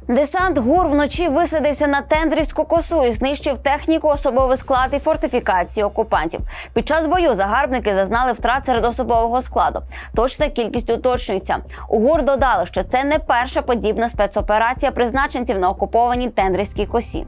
Десант ГУР вночі висадився на Тендрівську косу і знищив техніку, особовий склад і фортифікації окупантів. Під час бою загарбники зазнали втрат серед особового складу. Точна кількість уточнюється. У ГУР додали, що це не перша подібна спецоперація призначенців на окупованій Тендрівській косі.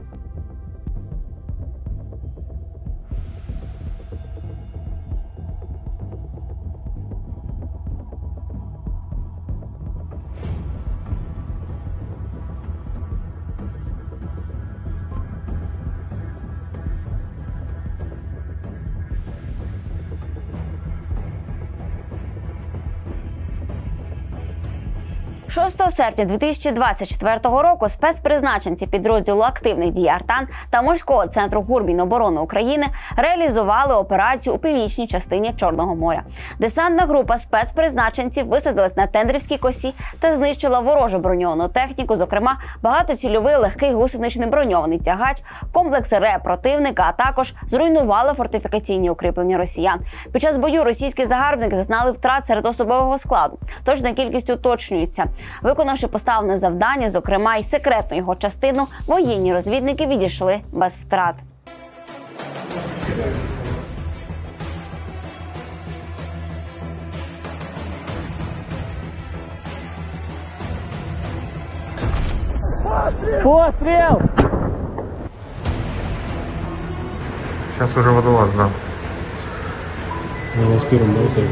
«6 серпня 2024 року спецпризначенці підрозділу активних дій «Артан» та морського центру ГУР Міноборони України реалізували операцію у північній частині Чорного моря. Десантна група спецпризначенців висадилась на Тендрівській косі та знищила ворожу броньовану техніку, зокрема багатоцільовий легкий гусеничний броньований тягач, комплекс РЕ противника, а також зруйнували фортифікаційні укріплення росіян. Під час бою російські загарбники зазнали втрат серед особового складу. Точна кількість уточнюється. Виконавши поставлене завдання, зокрема й секретну його частину, воєнні розвідники відійшли без втрат. Пострел! Сейчас уже водолаз, да. У нас первым бросили.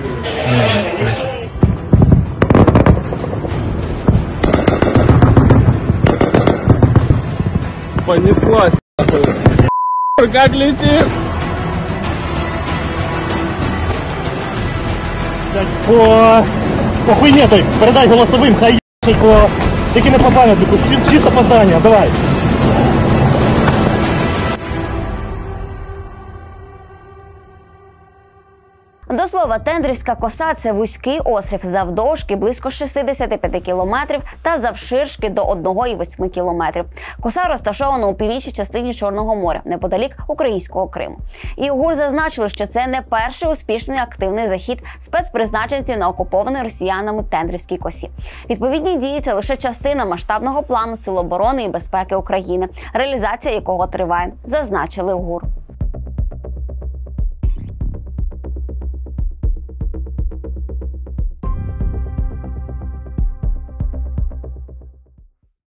Понеслась. Как летит? По хуйне той, передай голосовым, хай по такими по пам'ятнику, чисто по зданию, давай. До слова, Тендрівська коса – це вузький острів завдовжки близько 65 кілометрів та завширшки до 1,8 кілометрів. Коса розташована у північній частині Чорного моря, неподалік українського Криму. І у ГУР зазначили, що це не перший успішний активний захід спецпризначенців на окупованій росіянами Тендрівській косі. Відповідні дії – це лише частина масштабного плану Сил оборони і безпеки України, реалізація якого триває, зазначили у ГУР.